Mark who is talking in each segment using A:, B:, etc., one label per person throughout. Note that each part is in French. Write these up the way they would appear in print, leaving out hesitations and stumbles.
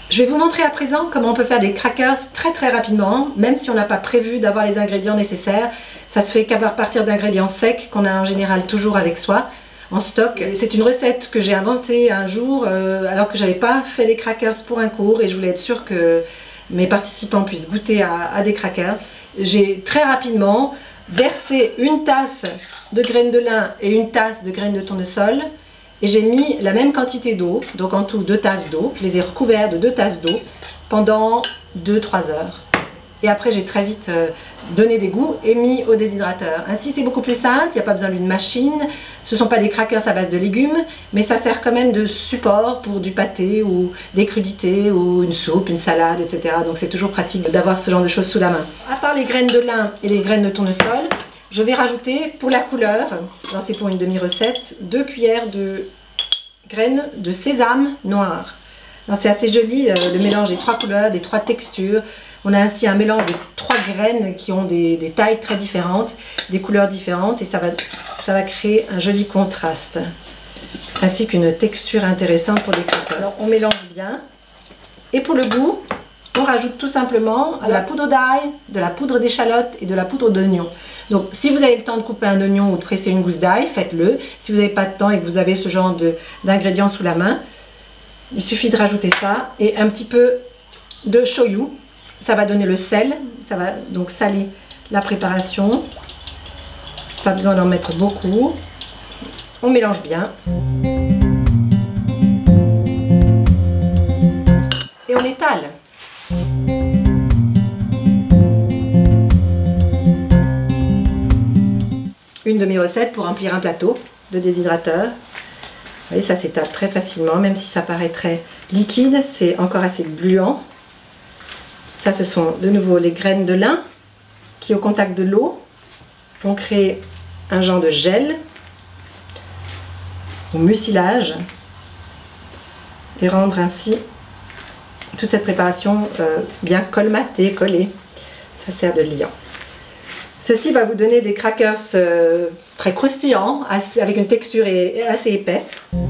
A: Je vais vous montrer à présent comment on peut faire des crackers très rapidement, même si on n'a pas prévu d'avoir les ingrédients nécessaires. Ça se fait qu'à partir d'ingrédients secs qu'on a en général toujours avec soi, en stock. C'est une recette que j'ai inventée un jour alors que j'avais pas fait des crackers pour un cours et je voulais être sûre que mes participants puissent goûter à des crackers. J'ai très rapidement versé une tasse de graines de lin et une tasse de graines de tournesol. Et j'ai mis la même quantité d'eau, donc en tout 2 tasses d'eau. Je les ai recouverts de 2 tasses d'eau pendant 2-3 heures. Et après j'ai très vite donné des goûts et mis au déshydrateur. Ainsi c'est beaucoup plus simple, il n'y a pas besoin d'une machine. Ce ne sont pas des crackers à base de légumes, mais ça sert quand même de support pour du pâté ou des crudités ou une soupe, une salade, etc. Donc c'est toujours pratique d'avoir ce genre de choses sous la main. À part les graines de lin et les graines de tournesol, je vais rajouter pour la couleur, c'est pour une demi-recette, 2 cuillères de graines de sésame noir. C'est assez joli le mélange des 3 couleurs, des 3 textures. On a ainsi un mélange de 3 graines qui ont des tailles très différentes, des couleurs différentes et ça va créer un joli contraste. Ainsi qu'une texture intéressante pour des crackers. Alors on mélange bien et pour le goût, on rajoute tout simplement de la poudre d'ail, de la poudre d'échalote et de la poudre d'oignon. Donc si vous avez le temps de couper un oignon ou de presser une gousse d'ail, faites-le. Si vous n'avez pas de temps et que vous avez ce genre d'ingrédients sous la main, il suffit de rajouter ça et un petit peu de shoyu. Ça va donner le sel, ça va donc saler la préparation. Pas besoin d'en mettre beaucoup. On mélange bien. Et on étale. Une demi-recette pour remplir un plateau de déshydrateur. Vous voyez, ça s'étale très facilement, même si ça paraît très liquide, c'est encore assez gluant. Ça, ce sont de nouveau les graines de lin qui, au contact de l'eau, vont créer un genre de gel ou mucilage et rendre ainsi toute cette préparation bien colmatée, collée. Ça sert de liant. Ceci va vous donner des crackers très croustillants, avec une texture assez épaisse.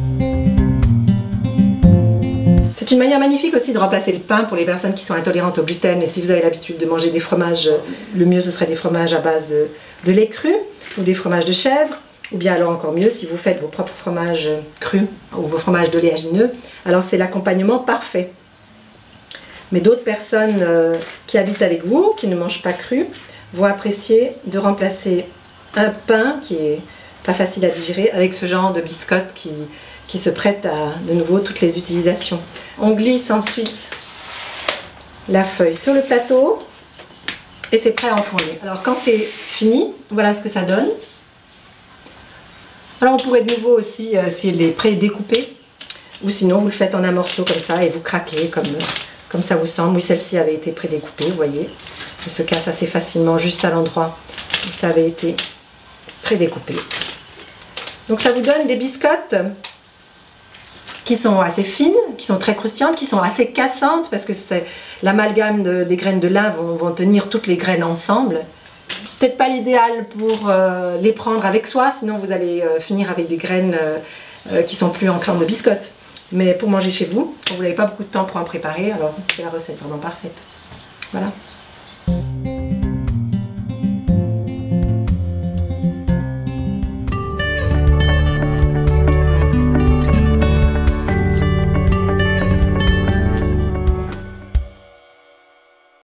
A: C'est une manière magnifique aussi de remplacer le pain pour les personnes qui sont intolérantes au gluten. Et si vous avez l'habitude de manger des fromages, le mieux ce serait des fromages à base de lait cru ou des fromages de chèvre. Ou bien alors encore mieux si vous faites vos propres fromages crus ou vos fromages d'oléagineux. Alors c'est l'accompagnement parfait. Mais d'autres personnes qui habitent avec vous, qui ne mangent pas cru, vont apprécier de remplacer un pain qui est pas facile à digérer avec ce genre de biscotte qui se prête à de nouveau toutes les utilisations. On glisse ensuite la feuille sur le plateau et c'est prêt à enfourner. Alors quand c'est fini, voilà ce que ça donne. Alors on pourrait de nouveau aussi, s'il est pré-découpé, ou sinon vous le faites en un morceau comme ça et vous craquez comme ça vous semble. Oui, celle-ci avait été pré-découpée, vous voyez. Elle se casse assez facilement juste à l'endroit où ça avait été pré-découpé. Donc ça vous donne des biscottes qui sont assez fines, qui sont très croustillantes, qui sont assez cassantes parce que l'amalgame des graines de lin vont tenir toutes les graines ensemble. Peut-être pas l'idéal pour les prendre avec soi, sinon vous allez finir avec des graines qui sont plus en crème de biscotte. Mais pour manger chez vous, quand vous n'avez pas beaucoup de temps pour en préparer, alors c'est la recette vraiment parfaite. Voilà.